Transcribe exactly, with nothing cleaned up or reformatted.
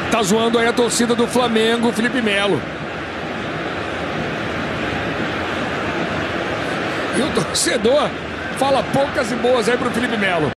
Tá zoando aí a torcida do Flamengo, Felipe Melo. E o torcedor fala poucas e boas aí pro Felipe Melo.